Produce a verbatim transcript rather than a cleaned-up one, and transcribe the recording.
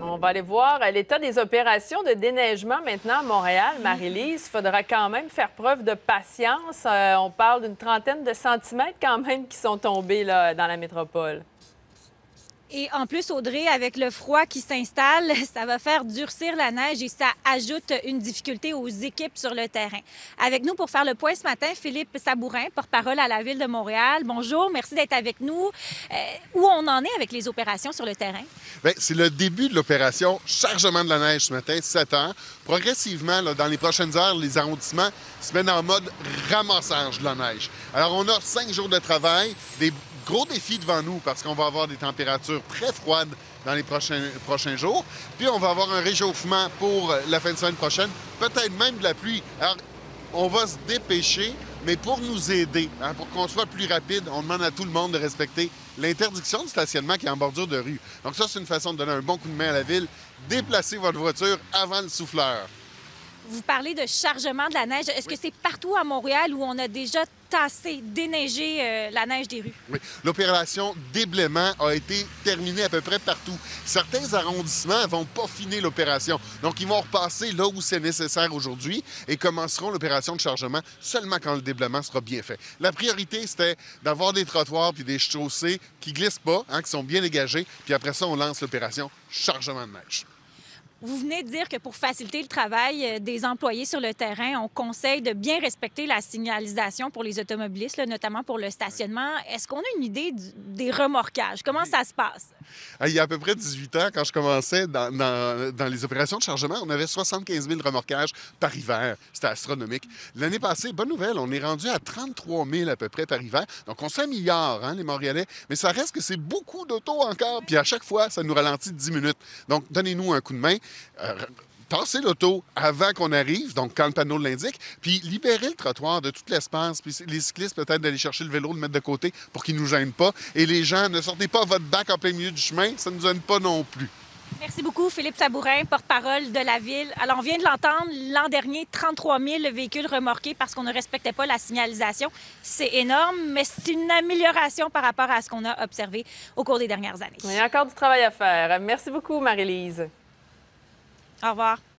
On va aller voir l'état des opérations de déneigement maintenant à Montréal. Marie-Lise, il faudra quand même faire preuve de patience. Euh, on parle d'une trentaine de centimètres quand même qui sont tombés là, dans la métropole. Et en plus, Audrey, avec le froid qui s'installe, ça va faire durcir la neige et ça ajoute une difficulté aux équipes sur le terrain. Avec nous pour faire le point ce matin, Philippe Sabourin, porte-parole à la Ville de Montréal. Bonjour, merci d'être avec nous. Euh, où on en est avec les opérations sur le terrain? Bien, c'est le début de l'opération chargement de la neige ce matin, sept heures. Progressivement, là, dans les prochaines heures, les arrondissements se mettent en mode ramassage de la neige. Alors, on a cinq jours de travail, des gros défi devant nous parce qu'on va avoir des températures très froides dans les prochains, prochains jours. Puis on va avoir un réchauffement pour la fin de semaine prochaine, peut-être même de la pluie. Alors, on va se dépêcher, mais pour nous aider, hein, pour qu'on soit plus rapide, on demande à tout le monde de respecter l'interdiction de stationnement qui est en bordure de rue. Donc ça, c'est une façon de donner un bon coup de main à la ville. Déplacez votre voiture avant le souffleur. Vous parlez de chargement de la neige. Est-ce Oui. que c'est partout à Montréal où on a déjà tassé, déneigé euh, la neige des rues? Oui. L'opération déblaiement a été terminée à peu près partout. Certains arrondissements vont pas finir l'opération. Donc, ils vont repasser là où c'est nécessaire aujourd'hui et commenceront l'opération de chargement seulement quand le déblaiement sera bien fait. La priorité, c'était d'avoir des trottoirs puis des chaussées qui glissent pas, hein, qui sont bien dégagés. Puis après ça, on lance l'opération chargement de neige. Vous venez de dire que pour faciliter le travail euh, des employés sur le terrain, on conseille de bien respecter la signalisation pour les automobilistes, là, notamment pour le stationnement. Est-ce qu'on a une idée du- des remorquages? Comment ça se passe? Ah, il y a à peu près dix-huit ans, quand je commençais dans, dans- dans les opérations de chargement, on avait soixante-quinze mille remorquages par hiver. C'était astronomique. L'année passée, bonne nouvelle, on est rendu à trente-trois mille à peu près par hiver. Donc, on s'améliore, hein, les Montréalais. Mais ça reste que c'est beaucoup d'autos encore. Puis à chaque fois, ça nous ralentit dix minutes. Donc, donnez-nous un coup de main. Euh, Tassez l'auto avant qu'on arrive, donc quand le panneau l'indique, puis libérez le trottoir de tout l'espace, puis les cyclistes peut-être d'aller chercher le vélo, de le mettre de côté pour qu'ils ne nous gênent pas. Et les gens, ne sortez pas votre bac en plein milieu du chemin, ça ne nous gêne pas non plus. Merci beaucoup, Philippe Sabourin, porte-parole de la Ville. Alors, on vient de l'entendre, l'an dernier, trente-trois mille véhicules remorqués parce qu'on ne respectait pas la signalisation. C'est énorme, mais c'est une amélioration par rapport à ce qu'on a observé au cours des dernières années. Il y a encore du travail à faire. Merci beaucoup, Marie-Lise. Au revoir.